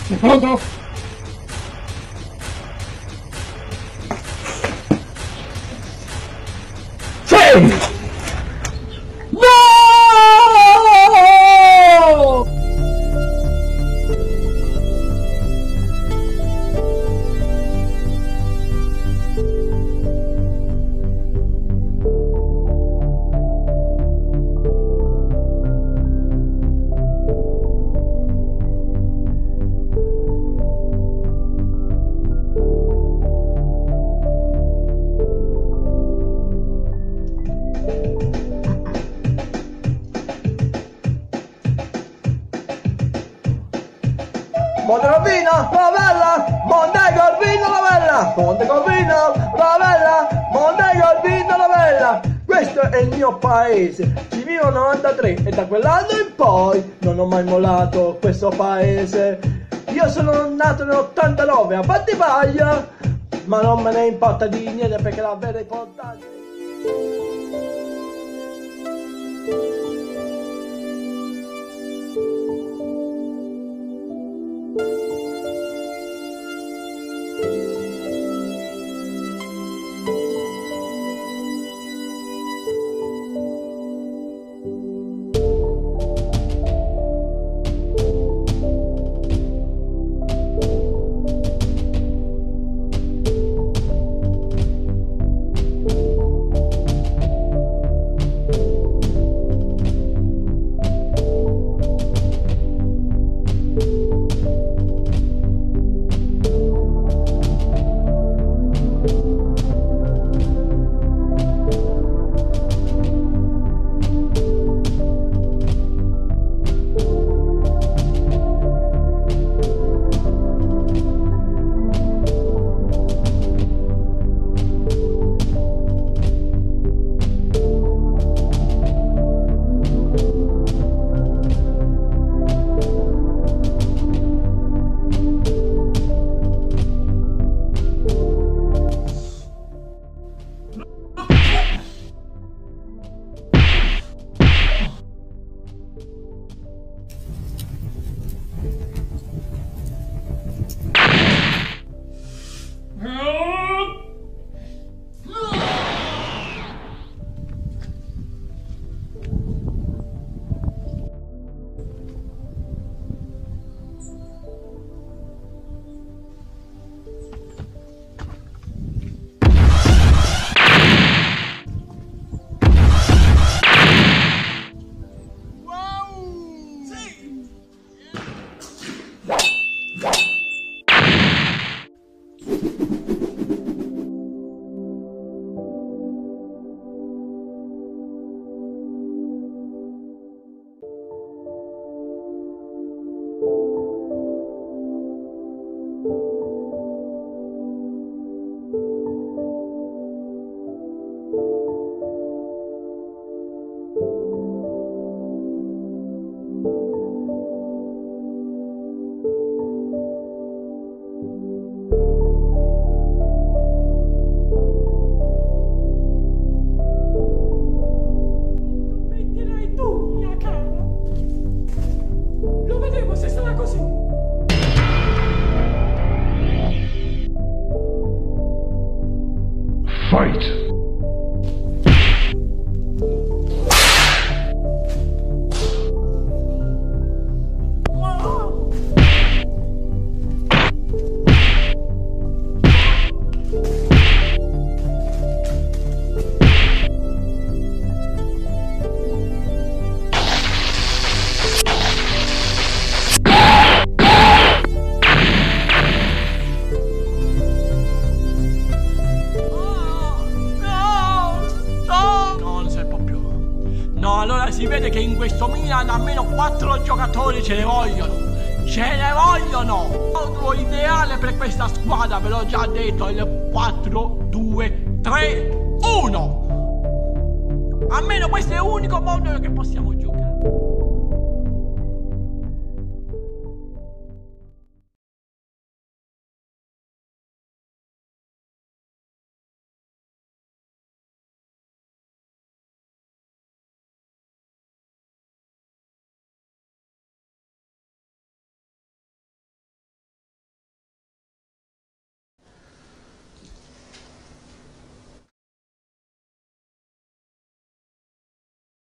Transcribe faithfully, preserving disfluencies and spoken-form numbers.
Sei pronto? Sì! Monte Corvino, Ravella, Monte Corvino, Ravella, Monte Corvino, Ravella, Monte Corvino, Ravella. Questo è il mio paese, ci vivo novantatré e da quell'anno in poi non ho mai mollato questo paese. Io sono nato nell'ottantanove a Battipaglia, ma non me ne importa di niente perché la vera importanza è... Fight! Allora si vede che in questo Milan almeno quattro giocatori ce ne vogliono. Ce ne vogliono! Il modulo ideale per questa squadra, ve l'ho già detto, è il quattro due tre uno. Almeno questo è l'unico modulo che possiamo giocare.